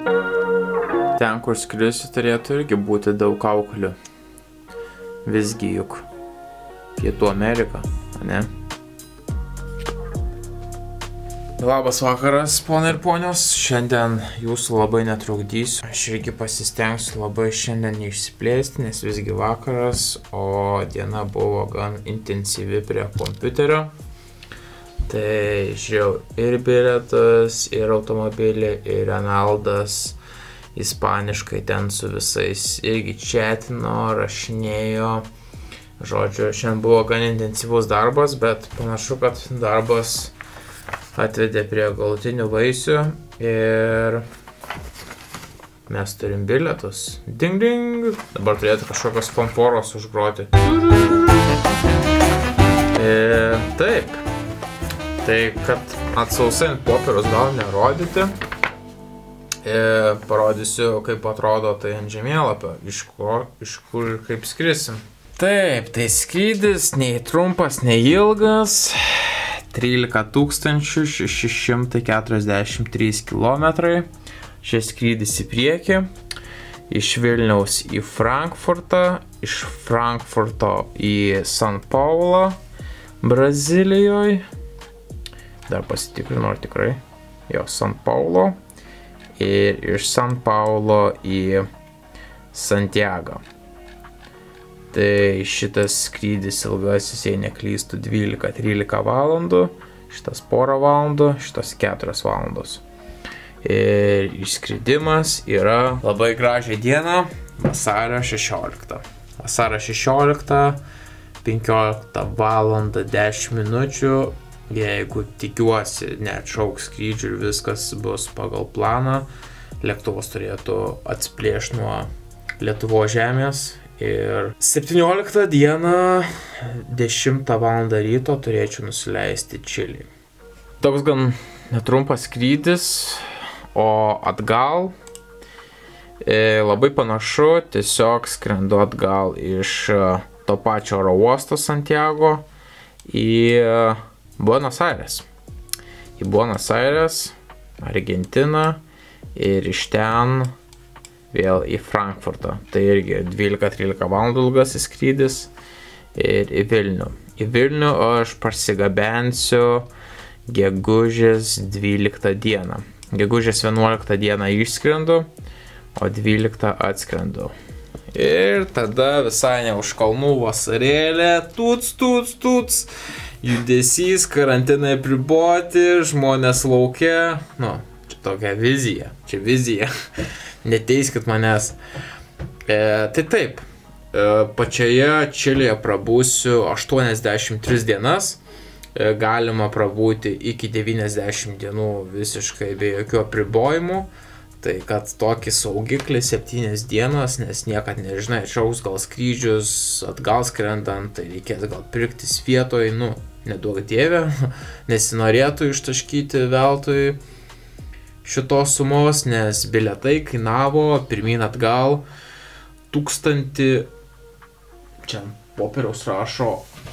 Ten, kur skrisi, turėtų irgi būti daug kaukolių. Visgi juk Pietų Amerika, ne? Labas vakaras, ponai ir ponios. Šiandien jūsų labai netrukdysiu. Aš irgi pasistengsiu labai šiandien neišsiplėsti, nes visgi vakaras, o diena buvo gan intensyvi prie kompiuterio. Tai žiūrėjau ir bilietus, ir automobilį, ir Renaldas ispaniškai ten su visais irgi chatino, rašinėjo. Žodžiu, šiandien buvo gan intensyvus darbas, bet panašu, kad darbas atvedė prie galutinių vaisių ir mes turim bilietus. Ding ding! Dabar turėtų kažkokios fanforos užgroti. Taip. Tai kad atsausint popierius gal nerodyti. Parodysiu, kaip atrodo tai ant žemėlapio, iš kur ir kaip skrisim. Taip, tai skrydis nei trumpas, nei ilgas. 13 643 kilometrai. Šis skrydis į priekį. Iš Vilniaus į Frankfurtą. Iš Frankfurto į San Paulo, Brazilijoje. Dar pasitikrinu, ar tikrai. Jo, San Paulo. Ir iš San Paulo į Santiago. Tai šitas skrydis ilgasis, jei neklystų, 12-13 valandų, šitas porą valandų, šitas 4 valandos. Ir išskridimas yra labai gražią dieną, vasario 16. Vasario 16, 15 valandą 10 minučių, jeigu tikiuosi neatšauks skrydžių ir viskas bus pagal planą, lėktuvas turėtų atsiplėšti nuo Lietuvos žemės. Ir 17 dieną 10 valandą ryto turėčiau nusileisti Čilėje. Toks gan netrumpas skrydis, o atgal labai panašu, tiesiog skrendu atgal iš to pačio oro uosto Santiago į Buenos Aires. Į Buenos Aires, Argentiną ir iš ten vėl į Frankfurtą. Tai irgi 12-13 valandų ilgasis skrydis ir į Vilnių. Į Vilnių aš parsigabensiu gegužės 12 dieną. Gegužės 11 dieną išskrendu, o 12 atskrendu. Ir tada visai ne už kalnų vasarėlė, tuts, judesys, karantinai apriboti, žmonės lauke. Nu, čia tokia vizija, Neteiskit manęs. Tai taip, pačioje Čilėje prabūsiu 83 dienas, galima prabūti iki 90 dienų visiškai be jokių apribojimų, tai kad tokį saugiklį 7 dienas, nes niekad nežinai, atšauks gal skrydžius, atgal skrendant, tai reikės gal pirktis vietoj, neduok dieve, nesinorėtų ištaškyti veltui šitos sumos, nes bilietai kainavo pirmyn atgal 1000, čia popieriaus rašo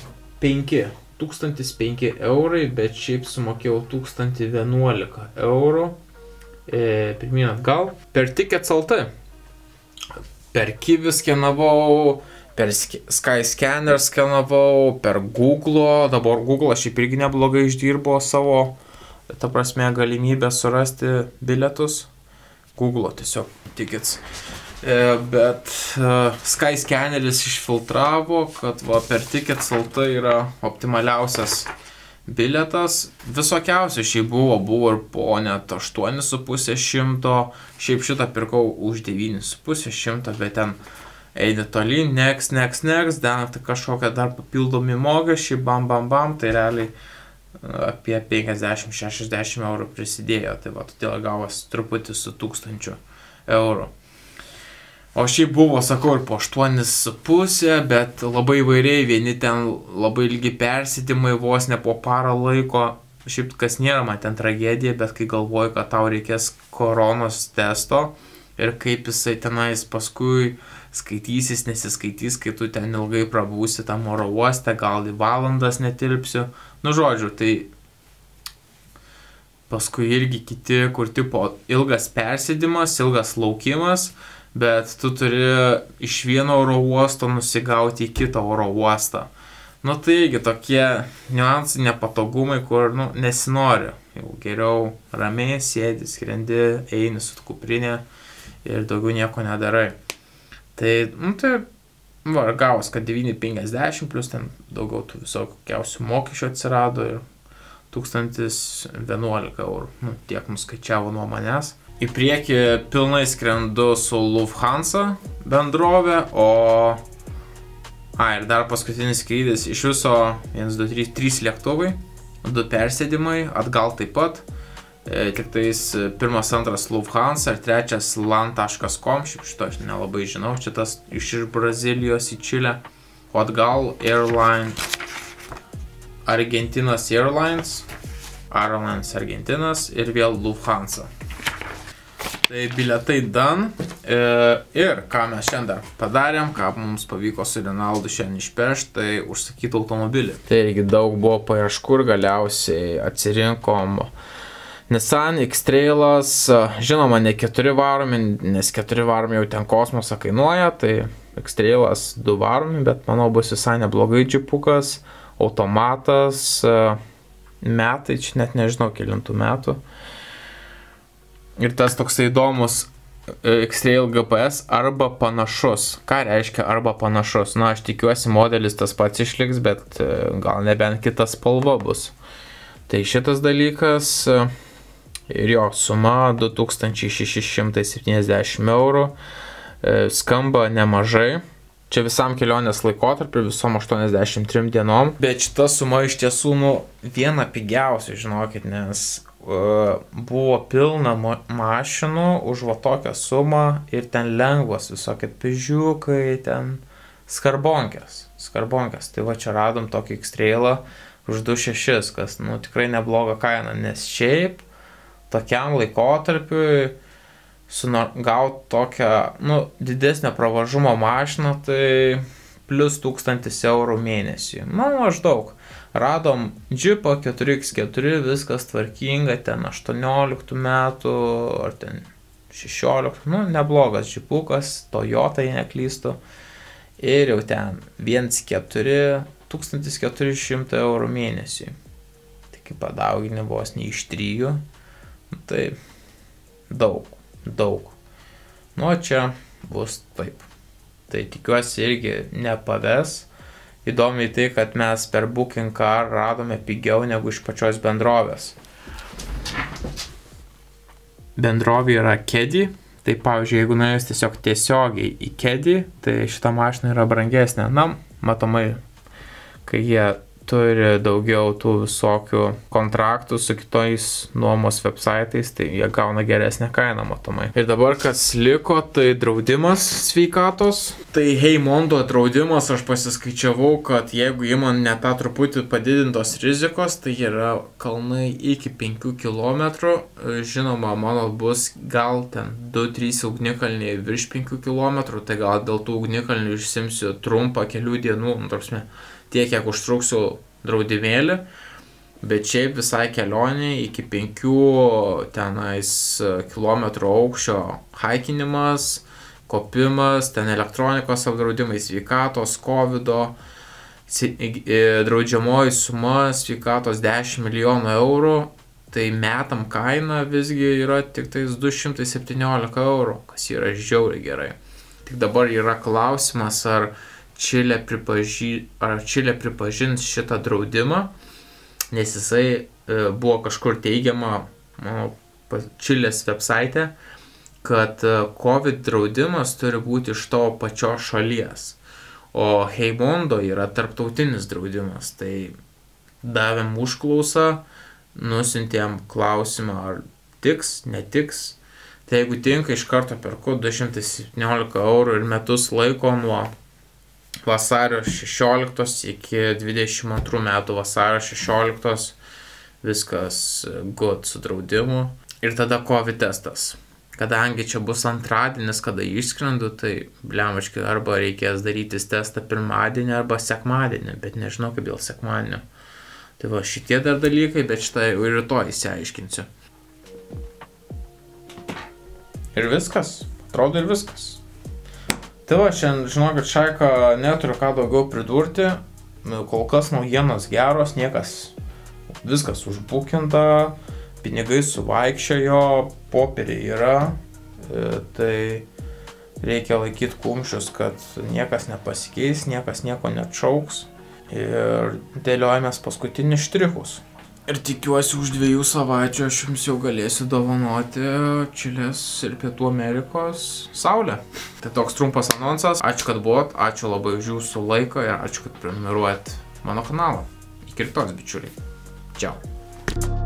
1005 eurai, bet šiaip sumokėjau 1011 eurų pirmyn atgal. Per Tickets.lt, per Kiwi skenavau, per Skyscanner skenavau, per Google, dabar Google šiaip irgi neblogai išdirbo savo ta prasme galimybę surasti bilietus. Google tiesiog Tickets. Bet Skyscanneris išfiltravo, kad per Tickets.lt yra optimaliausias bilietas. Visokiausių šiaip buvo ir po net 8,5 100, šiaip šitą pirkau už 9,5 100, bet ten eini tolyn, next, ten kažkokia dar papildomi mokesčiai, bam, tai realiai apie 50-60 eurų prisidėjo, tai todėl gavos truputį su 1000 eurų. O šiaip buvo, sakau, ir po 8,5, bet labai įvairiai, vieni ten labai ilgi persėdimai, vos ne po parą laiko. Šiaip kas nėra man ten tragedija, bet kai galvoju, kad tau reikės koronos testo ir kaip jisai tenais paskui skaitysis, nesiskaitys, kai tu ten ilgai prabūsi tam oro uoste, gal į valandas netilpsiu. Žodžiu, tai paskui irgi kiti, kur tipo ilgas persėdimas, ilgas laukimas, bet tu turi iš vieno oro uosto nusigauti į kitą oro uostą. Nu taigi tokie niuansai, nepatogumai, kur nesinori. Jau geriau ramiai sėdi, skrendi, eini su kuprinė ir daugiau nieko nedarai. Tai, gavos, kad 9,50 plus ten daugiau tų visokiausių mokesčių atsirado ir 1011 eurų. Tiek nuskaičiavo nuo manęs. Į priekį pilnai skrendu su Lufthansa bendrovė, ir dar paskutinis skrydis, iš viso 1, 2, 3 lėktuvai, 2 persėdimai, atgal taip pat, tik tais 1, 2 Lufthansa ir 3 LAN.com, šito aš nelabai žinau, šitas iš Brazilijos į Čilę, o atgal Argentinas Airlines Argentinas ir vėl Lufthansa. Tai bilietai done. Ir ką mes šiandien padarėm, ką mums pavyko su Renaldu šiandien išpešti, tai užsakyti automobilį. Tai irgi daug buvo paieškų ir galiausiai atsirinkom Nissan X-Trailas, žinoma ne 4 varomi, nes 4 varomi jau ten kosmosą kainuoja, tai X-Trailas 2 varomi, bet manau bus visai neblogai džipukas, automatas, metai, čia net nežinau kelintų metų. Ir tas toksai įdomus X-Trail GPS arba panašus. Ką reiškia arba panašus? Aš tikiuosi modelis tas pats išliks, bet gal nebent kita spalva bus. Tai šitas dalykas ir jo suma 2670 eurų. Skamba nemažai. Čia visam kelionės laikotarpiu, visom 83 dienom. Bet šita suma iš tiesų viena pigiausių, žinokit, nes buvo pilna mašinų už va tokią sumą ir ten lengvos visokie pižiukai, ten skarbonkės. Tai va čia radom tokį X-Trailą už 2,6, kas tikrai nebloga kaina, nes šiaip tokiam laikotarpiui gauti tokią didesnę pravažumo mašiną, tai plus 1000 eurų mėnesį. Maždaug. Radom Jeepą 4x4, viskas tvarkinga, ten 18 metų, ar ten 16, neblogas Jeepukas, Toyota, jei neklystu. Ir jau ten 1,4, 1400 eurų mėnesį. Tai kaip padauginė vos ne iš 3, tai daug. Čia bus taip. Tai tikiuosi irgi nepaves. Įdomiai tai, kad mes per Booking Car radome pigiau negu iš pačios bendrovės. Bendrovė yra Keddy. Tai pavyzdžiui, jeigu nuėjus tiesiog tiesiogiai į Keddy, tai šita mašina yra brangesnė. Matomai, kai jie turi daugiau tų visokių kontraktų su kitais nuomos websaitais, tai jie gauna geresnę kainą, matomai. Ir dabar kas liko, tai draudimas sveikatos. Tai Heimondo draudimas, aš pasiskaičiavau, kad jeigu įmonė net tą truputį padidintos rizikos, tai yra kalnai iki 5 km. Žinoma, mano bus gal ten 2-3 ugnikalniai virš 5 km, tai gal dėl tų ugnikalnių išsimsiu trumpą kelių dienų, tiek, kiek užtruksiu draudimėlį, bet šiaip visai kelionė iki 5 kilometrų aukščio haikinimas, kopimas, ten elektronikos apdraudimai, sveikatos, covido, draudžiamoji suma sveikatos 10 milijonų eurų, tai metam kaina visgi yra tik tais 217 eurų, kas yra žiauriai gerai. Tik dabar yra klausimas, ar Čilė pripažins šitą draudimą, nes jisai buvo kažkur teigiama Čilės website, kad COVID draudimas turi būti iš to pačios šalies, o Heimondo yra tarptautinis draudimas. Tai davėm užklausą, nusintėm klausimą, ar tiks, netiks. Tai jeigu tinka, iš karto perku 217 eurų ir metus laiko nuo vasario 16 iki 22 metų vasario 16 viskas good su draudimu. Ir tada COVID testas. Kadangi čia bus antradienis, kada išskrendu, tai blemačkai arba reikės darytis testą pirmadienį arba sekmadienį, bet nežinau kaip dėl sekmadienio. Tai va, šitie dar dalykai, bet šitą jau rytoj įsiaiškinsiu. Ir viskas. Atrodo ir viskas. Tai va, šiandien žinau, kad Šaika neturiu ką daugiau pridurti. Kol kas naujienos geros, viskas užbukinta, pinigai suvaikščiojo, popieriai yra. Tai reikia laikyti kumščius, kad niekas nepasikeis, niekas nieko neatšauks. Ir dėliojamės paskutinius štrichus. Ir tikiuosi už 2 savaičių aš jums jau galėsiu dovanoti Čilės ir Pietų Amerikos saulę. Tai toks trumpas anonsas. Ačiū, kad buvot, ačiū labai už jūsų laiką ir ačiū, kad prenumeruojat mano kanalą. Iki rytojus, bičiuliai. Čiau.